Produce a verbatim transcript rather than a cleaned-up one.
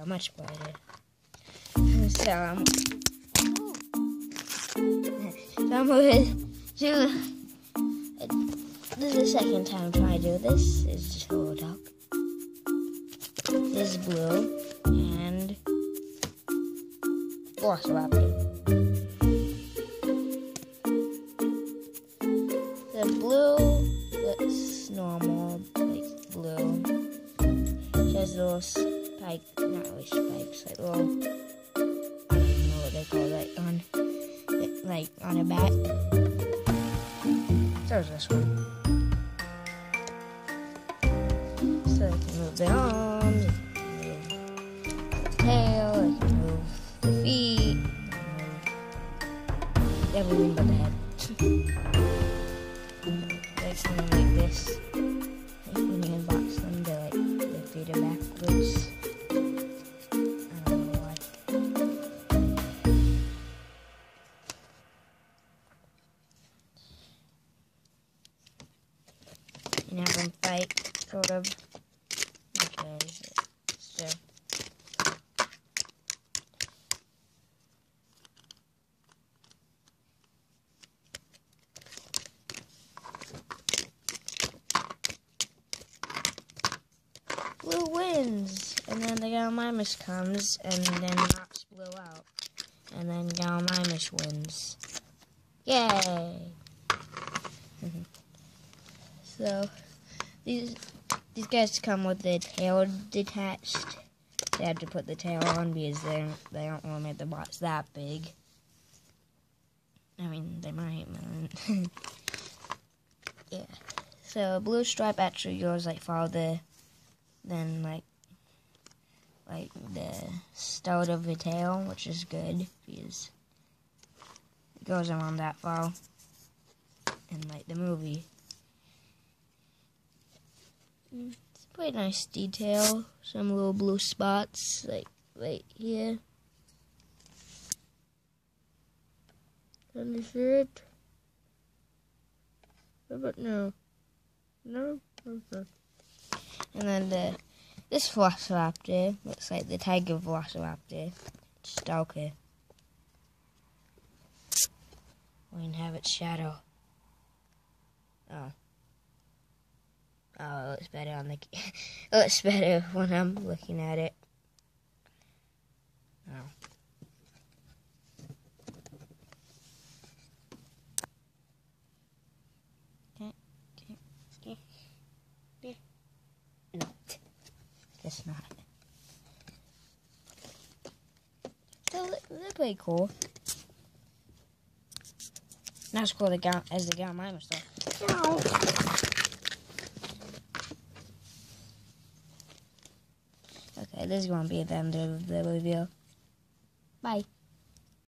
got much brighter. So I'm, so I'm moving to. This is the second time trying to do this. It's just Hello Talk. This is blue and Velociraptor. The blue looks normal, like blue. It has little spike, not really spikes, like little, I don't know what they call it, on, like on a back. There's this one. So I can move the arms, I can move the tail, I can move the feet, I can move everything but the head. Like something like this. Like when you unbox them, they're like their feet are backwards. I don't know why. And have them fight, sort of. Okay, so. Blue wins, and then the Gallimimus comes, and then knocks Blue out, and then Gallimimus wins. Yay! So these these guys come with their tail detached. They have to put the tail on because they don't, they don't want to make the bots that big. I mean, they might, but yeah. So Blue Stripe actually goes like farther than like like the start of the tail, which is good because it goes around that far in like the movie. It's a pretty nice detail. Some little blue spots like right here. Can you see it? But no. No? Okay. And then the this Velociraptor looks like the Tiger Velociraptor. It's darker. We can have its shadow. Oh. Oh, it looks better on the. It looks better when I'm looking at it. Oh. Okay. Okay. Okay. No, it's not. So they're pretty cool. Not as cool as the Gal as the Gallimimus stuff. Okay, this is going to be the end of the review. Bye.